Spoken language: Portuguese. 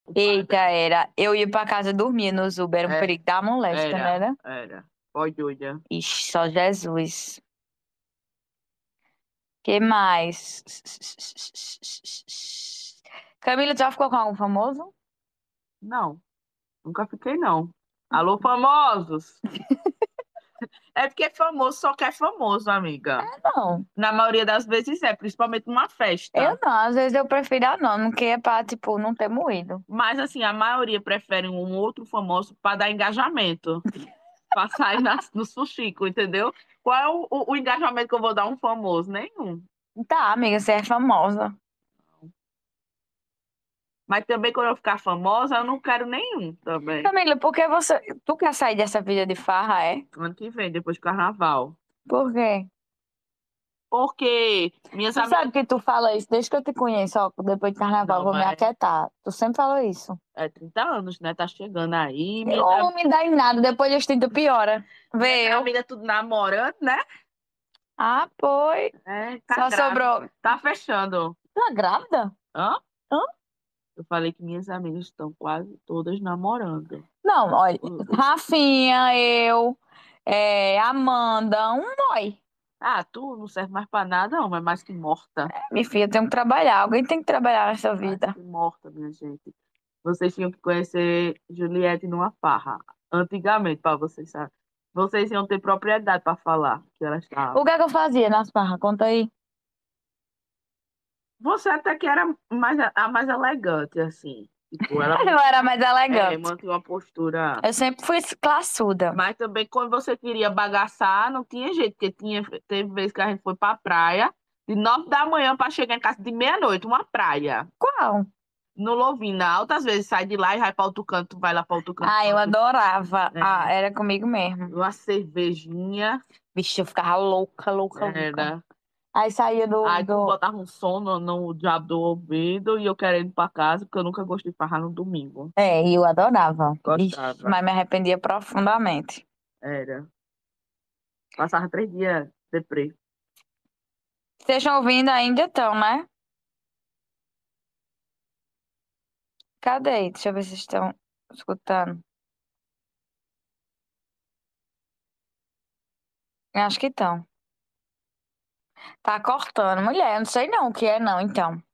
Eita, era. Eu ia pra casa dormir nos Uber, era um É, perigo da molesta, né? era, era. Pode doida. Ixi, só Jesus. Que mais? Camila, tu já ficou com algum famoso? Não, nunca fiquei, não. Alô, famosos! É porque famoso só quer famoso, amiga. Não. Na maioria das vezes é, principalmente numa Eu festa. não, às vezes eu prefiro anônimo, que é pra, tipo, não ter moído. Mas, assim, a maioria prefere um outro famoso para dar engajamento. Para sair no Fuxico, entendeu? Qual é o engajamento que eu vou dar a um famoso? Nenhum. Tá, amiga, você é famosa. Mas também quando eu ficar famosa, eu não quero nenhum também. Camila, por que você. Tu quer sair dessa vida de farra, é? Ano que vem, depois do carnaval. Por quê? Porque minhas Tu sabe amigas. que tu fala isso desde que eu te conheço, ó, depois de carnaval, eu Não, vou me mas aquietar. Tu sempre fala isso. é 30 anos, né? Tá chegando aí. Não me dá em nada, depois dos 30 piora. Minhas Vê eu. amigas tudo namorando, né? Ah, pois. É, tá Só grávida. sobrou. Tá fechando. Tá grávida? Hã? Hã? Eu falei que minhas amigas estão quase todas namorando. Não, olha. Os- Rafinha, eu, Amanda, um boy. Ah, tu não serve mais pra nada, não, é mais que morta. Minha filha, eu tenho que trabalhar. Alguém tem que trabalhar nessa Mais vida. que morta, minha gente. Vocês tinham que conhecer Juliette numa farra. Antigamente, para vocês, sabe? Vocês iam ter propriedade para falar que ela O que estava. é que eu fazia nas farras? Conta aí. Você até que era mais, a mais elegante, assim. Tipo, ela Eu era mais elegante. mantinha uma postura. Eu sempre fui classuda. Mas também quando você queria bagaçar, não tinha jeito, porque teve vezes que a gente foi pra praia, de 9 da manhã para chegar em casa de meia-noite, uma praia. Qual? No Louvina, altas vezes sai de lá e vai para outro canto, vai lá para outro canto. Ah, eu adorava. Ah, É, era comigo mesmo. uma cervejinha, Vixe, eu ficava louca, louca, louca. era. Aí saía Aí tu do... botava um som no diabo do ouvido e eu querendo ir pra casa, porque eu nunca gostei de farrar no domingo. É, e eu adorava. Ixi, Gostava, mas me arrependia profundamente. era. Passava 3 dias deprê. Vocês estão ouvindo ainda, então, né? Cadê? Deixa eu ver se estão escutando. Acho que estão. Tá cortando. Mulher, eu não sei não o que é não, então.